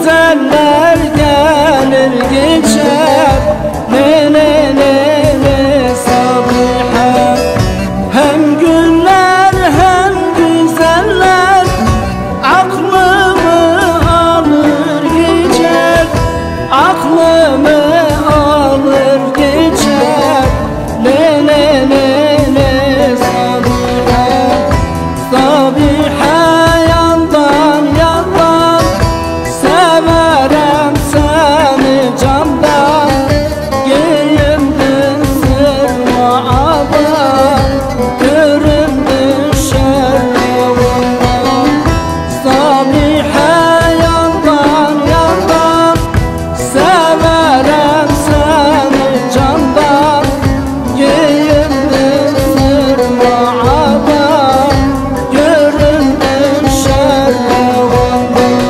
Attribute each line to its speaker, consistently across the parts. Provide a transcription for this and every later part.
Speaker 1: güzeller gelir geçer. Ne ne ne ne Sabiha. Hem güller hem güzeller aklımı alır geçer. Aklımı alır geçer. Ne ne ne ne Sabiha. Sabiha yandan yandan severim seni candan. Giyimdin sırmaada göründün şerrivandan. Sabiha yandan yandan severim seni candan. Giyimdin sırmaada göründün şerrivandan.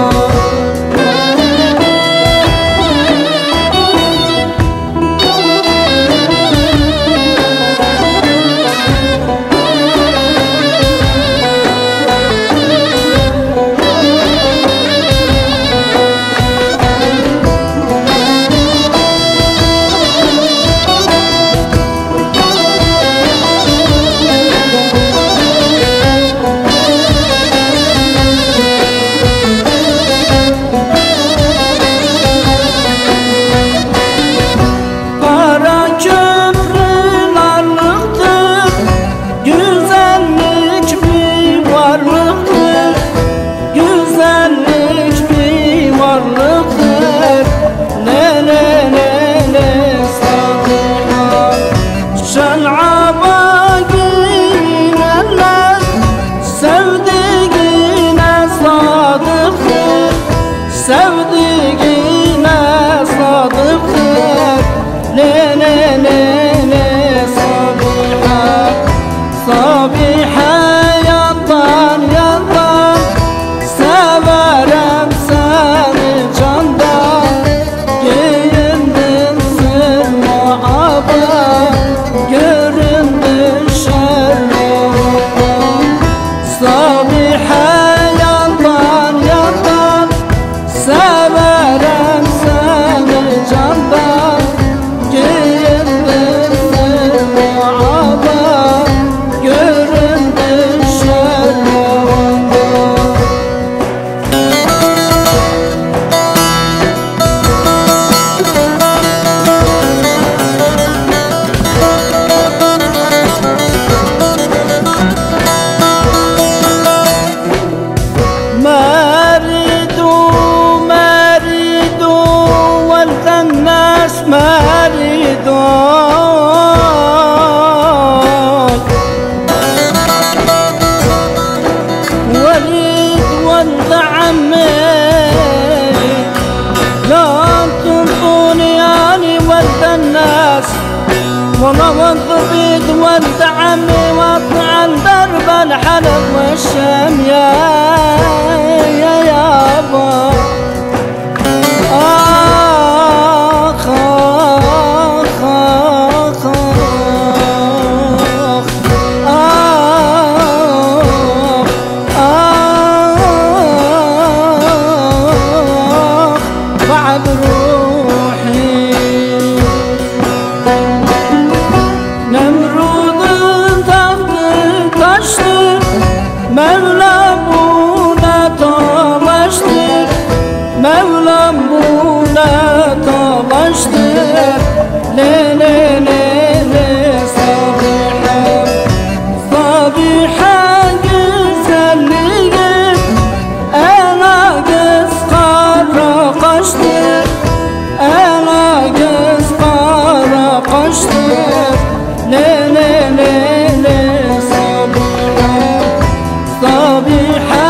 Speaker 1: Para köprün arlıktır, güzellik bir varlıktır. Güzellik bir varlıktır. Ne ne ne ne Sabiha. Şen'aba girenler sevdiğine sadıktır. Sevdiğine sadıktır. Ne ne ne ne Sabiha. Sabiha yandan yandan severim seni candan. Giyindin sırmaada göründün şerrivandan. Sabiha yandan yandan severim seni candan. Giyindin sırmaada göründün şerrivandan. مريدو مريدو ولد الناس مريدو. وليد ولد عمي لا تنطوني يعني ولد الناس. والله ولد بيد ولد عمي واطلع درب الحلب والشام يا يابا. آخ آخ آخ آخ آخ بعد روحي. Nemrud'un tahtı taştır, Mevlam buna talaştır. Mevlam buna talaştır. Ne ne ne ne Sabiha. Sabiha güzelliğim ela göz kara kaştır. Ela göz kara kaştır. Ne ne ne ne Sabiha. Sabiha